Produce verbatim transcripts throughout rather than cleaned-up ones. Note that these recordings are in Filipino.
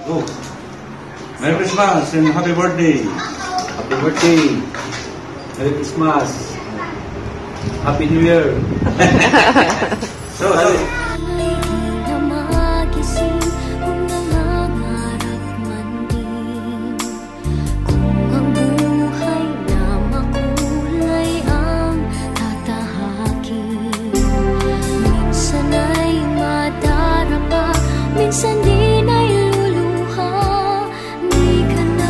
Oh, Merry Christmas and Happy Birthday! Happy birthday! Merry Christmas! Happy New Year! So, so. Minsan di nailuluha, di ka na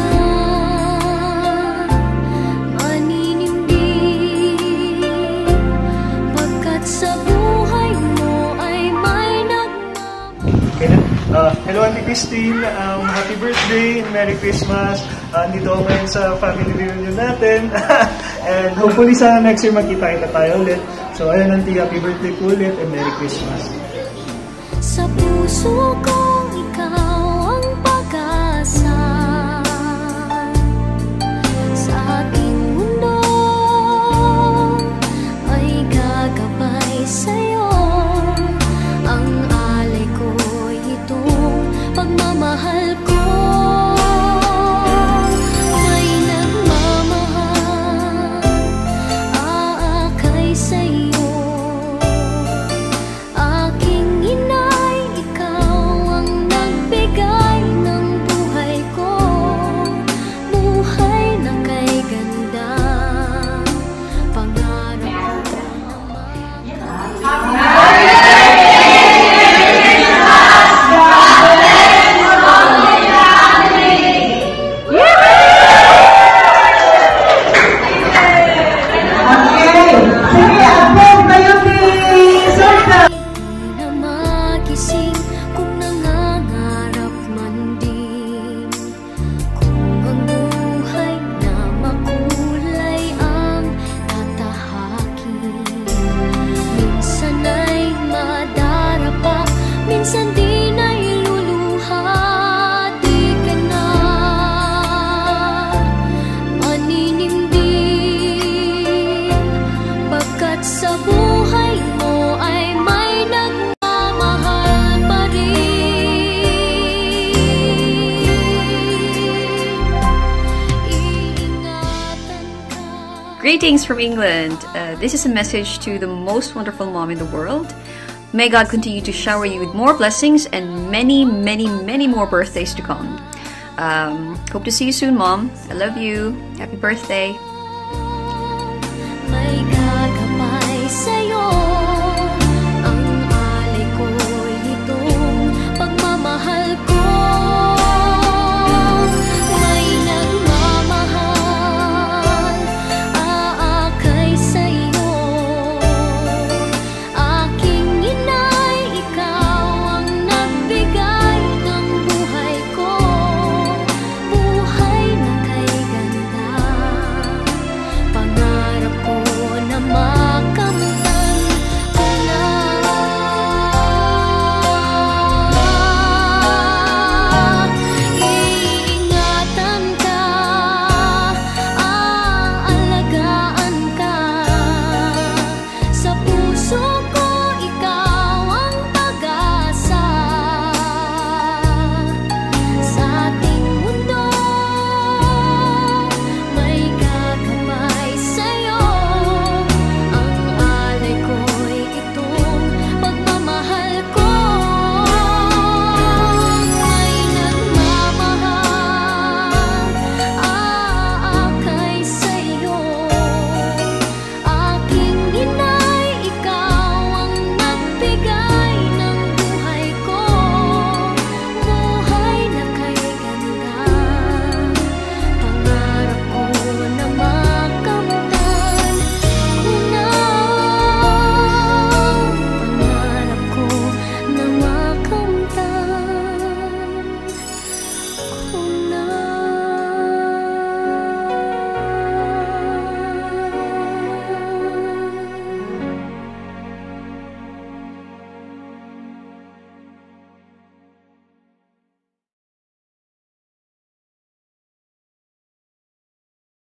maninindig, pagkat sa buhay mo ay may nagmamahal. Uh, hello Auntie Christine, um, happy birthday, Merry Christmas. Uh, andito ako ngayon sa family reunion natin. And hopefully sa next year magkita-kita tayo ulit. So ayun Auntie, happy birthday po ulit and Merry Christmas. Sa puso ko, ikaw ang pag-asa. Sa ating mundo ay gagabay sa'yo. Ang alay ko'y itong pagmamahal ko. May nagmamahal, aakay sa'yo. Aking ina, minsan di nailuluha, di ka na maninindig, pagkat sa buhay mo ay may nagmamahal pa rin. Iingatan ka. Greetings from England. Uh, this is a message to the most wonderful mom in the world. May God continue to shower you with more blessings and many, many, many more birthdays to come. Um, hope to see you soon, Mom. I love you. Happy birthday.